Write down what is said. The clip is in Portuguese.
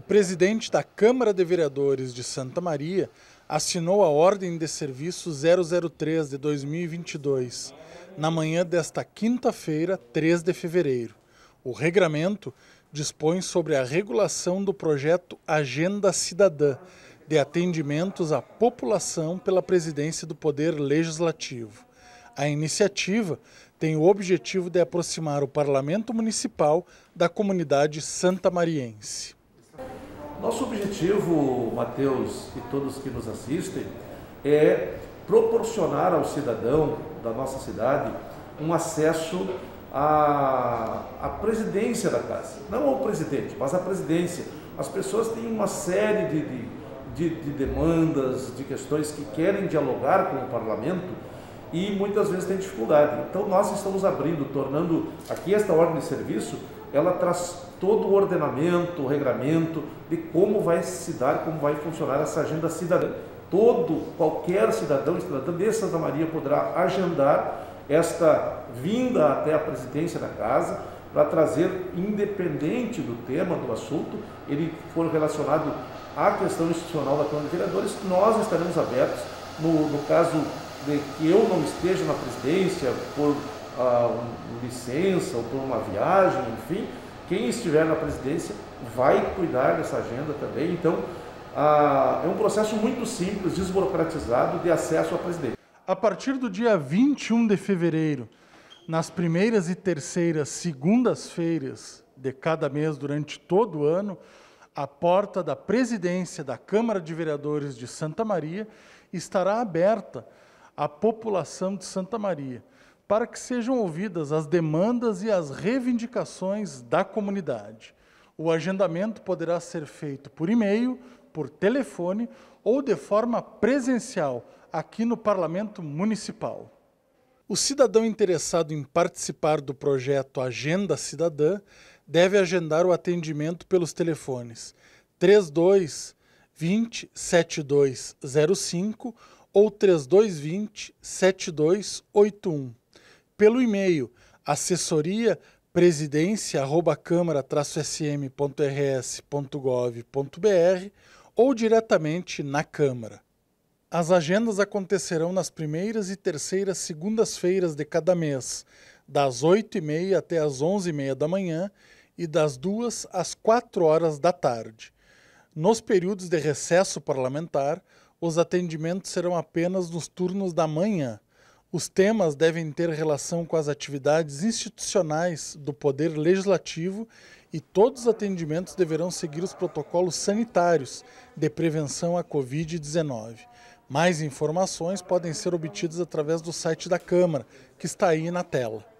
presidente da Câmara de Vereadores de Santa Maria assinou a Ordem de Serviço 003 de 2022, na manhã desta quinta-feira, 3 de fevereiro. O regramento dispõe sobre a regulação do projeto Agenda Cidadã, de atendimentos à população pela presidência do Poder Legislativo. A iniciativa tem o objetivo de aproximar o Parlamento Municipal da comunidade santamariense. Nosso objetivo, Matheus e todos que nos assistem, é proporcionar ao cidadão da nossa cidade um acesso à presidência da casa. Não ao presidente, mas à presidência. As pessoas têm uma série de demandas, de questões que querem dialogar com o parlamento e muitas vezes têm dificuldade. Então nós estamos abrindo, tornando aqui esta ordem de serviço, ela traz todo o ordenamento, o regramento de como vai se dar, como vai funcionar essa agenda cidadã. Qualquer cidadão e cidadã de Santa Maria poderá agendar esta vinda até a presidência da casa para trazer, independente do tema, do assunto, ele for relacionado à questão institucional da Câmara de Vereadores, nós estaremos abertos, no caso de que eu não esteja na presidência por licença ou por uma viagem, enfim, quem estiver na presidência vai cuidar dessa agenda também. Então, é um processo muito simples, desburocratizado de acesso à presidência. A partir do dia 21 de fevereiro, nas primeiras e terceiras segundas-feiras de cada mês durante todo o ano, a porta da presidência da Câmara de Vereadores de Santa Maria estará aberta à população de Santa Maria, para que sejam ouvidas as demandas e as reivindicações da comunidade. O agendamento poderá ser feito por e-mail, por telefone ou de forma presencial aqui no Parlamento Municipal. O cidadão interessado em participar do projeto Agenda Cidadã deve agendar o atendimento pelos telefones 32 20 7205 ou 3220 7281. Pelo e-mail assessoria@câmara-sm.rs.gov.br ou diretamente na Câmara. As agendas acontecerão nas primeiras e terceiras segundas-feiras de cada mês, das 8h30 até as 11h30 da manhã e das 2 às 4 horas da tarde. Nos períodos de recesso parlamentar, os atendimentos serão apenas nos turnos da manhã. Os temas devem ter relação com as atividades institucionais do Poder Legislativo e todos os atendimentos deverão seguir os protocolos sanitários de prevenção à Covid-19. Mais informações podem ser obtidas através do site da Câmara, que está aí na tela.